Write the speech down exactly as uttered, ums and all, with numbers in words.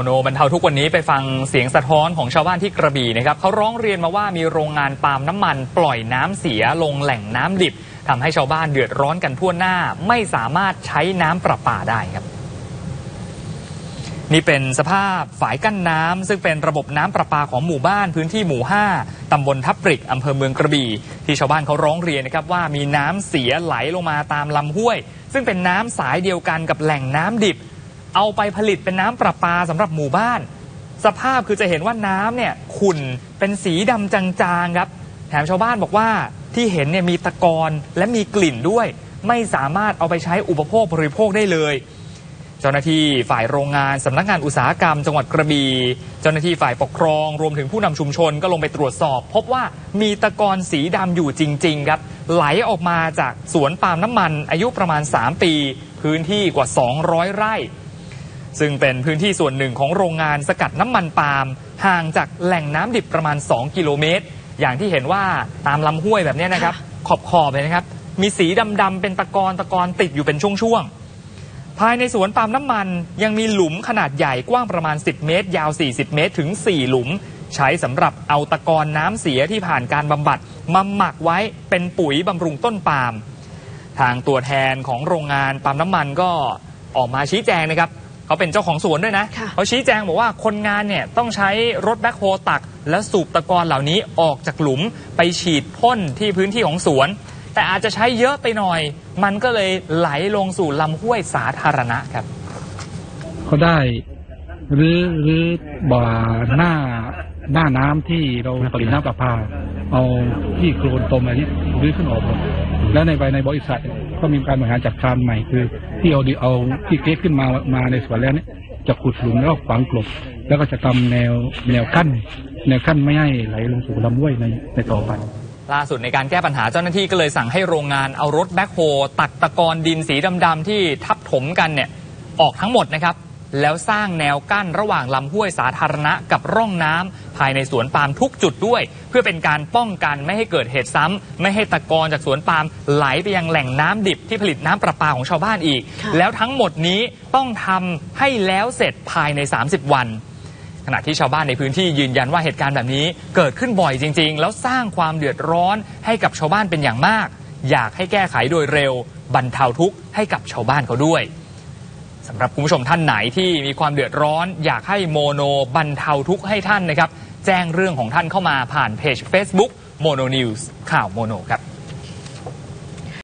โนบรรเทาทุกวันนี้ไปฟังเสียงสะท้อนของชาวบ้านที่กระบี่นะครับเขาร้องเรียนมาว่ามีโรงงานปาล์มน้ำมันปล่อยน้ำเสียลงแหล่งน้ำดิบทำให้ชาวบ้านเดือดร้อนกันทั่วหน้าไม่สามารถใช้น้ำประปาได้ครับนี่เป็นสภาพฝายกั้นน้ำซึ่งเป็นระบบน้ำประปาของหมู่บ้านพื้นที่หมู่ห้าตำบลทับปริกอำเภอเมืองกระบี่ที่ชาวบ้านเขาร้องเรียนนะครับว่ามีน้ำเสียไหลลงมาตามลำห้วยซึ่งเป็นน้ำสายเดียวกันกับแหล่งน้ำดิบเอาไปผลิตเป็นน้ำประปาสำหรับหมู่บ้านสภาพคือจะเห็นว่าน้ำเนี่ยขุ่นเป็นสีดำจางๆครับแถมชาวบ้านบอกว่าที่เห็นเนี่ยมีตะกอนและมีกลิ่นด้วยไม่สามารถเอาไปใช้อุปโภคบริโภคได้เลยเจ้าหน้าที่ฝ่ายโรงงานสำนักงานอุตสาหกรรมจังหวัดกระบี่เจ้าหน้าที่ฝ่ายปกครองรวมถึงผู้นำชุมชนก็ลงไปตรวจสอบพบว่ามีตะกอนสีดำอยู่จริงๆครับไหลออกมาจากสวนปาล์มน้ำมันอายุประมาณสามปีพื้นที่กว่าสองร้อยไร่ซึ่งเป็นพื้นที่ส่วนหนึ่งของโรงงานสกัดน้ำมันปาล์มห่างจากแหล่งน้ำดิบประมาณสองกิโลเมตรอย่างที่เห็นว่าตามลำห้วยแบบนี้นะครับขอบๆเลยนะครับมีสีดำๆเป็นตะกอนตะกอนติดอยู่เป็นช่วงๆภายในสวนปาล์มน้ำมันยังมีหลุมขนาดใหญ่กว้างประมาณสิบเมตรยาวสี่สิบเมตรถึงสี่หลุมใช้สำหรับเอาตะกอนน้ำเสียที่ผ่านการบำบัดมาหมักไว้เป็นปุ๋ยบำรุงต้นปาล์มทางตัวแทนของโรงงานปาล์มน้ำมันก็ออกมาชี้แจงนะครับเขาเป็นเจ้าของสวนด้วยนะเขาชี้แจงบอกว่าคนงานเนี่ยต้องใช้รถแบ็คโฮตักและสูบตะกอนเหล่านี้ออกจากหลุมไปฉีดพ่นที่พื้นที่ของสวนแต่อาจจะใช้เยอะไปหน่อยมันก็เลยไหลลงสู่ลำห้วยสาธารณะครับเขาได้หรือหรือบ่อหน้าหน้าน้ำที่เราผลิตน้ำประปาเอาที่โคลนตมอะไรนี้รื้อขึ้นออกหมดแล้วในใบในบริษัทก็มีการบริหารจัดการใหม่คือที่เอาดีเอาที่เก็บขึ้นมามาในสวนแล้วเนี่ยจะขุดหลุมแล้วฝังกลบแล้วก็จะทำแนวแนวกั้นแนวกั้นไม่ให้ไหลลงสู่ลำห้วยในในต่อไปล่าสุดในการแก้ปัญหาเจ้าหน้าที่ก็เลยสั่งให้โรงงานเอารถแบ็คโฮตักตะกอนดินสีดำๆที่ทับถมกันเนี่ยออกทั้งหมดนะครับแล้วสร้างแนวกั้นระหว่างลำห้วยสาธารณะกับร่องน้ำภายในสวนปาล์มทุกจุดด้วยเพื่อเป็นการป้องกันไม่ให้เกิดเหตุซ้ำไม่ให้ตะกอนจากสวนปาล์มไหลไปยังแหล่งน้ำดิบที่ผลิตน้ำประปาของชาวบ้านอีกแล้วทั้งหมดนี้ต้องทำให้แล้วเสร็จภายในสามสิบวันขณะที่ชาวบ้านในพื้นที่ยืนยันว่าเหตุการณ์แบบนี้เกิดขึ้นบ่อยจริงๆแล้วสร้างความเดือดร้อนให้กับชาวบ้านเป็นอย่างมากอยากให้แก้ไขโดยเร็วบรรเทาทุกข์ให้กับชาวบ้านเขาด้วยสำหรับคุณผู้ชมท่านไหนที่มีความเดือดร้อนอยากให้โมโนบรรเทาทุกข์ให้ท่านนะครับแจ้งเรื่องของท่านเข้ามาผ่านเพจ Facebook Mono News ข่าวโมโนครับ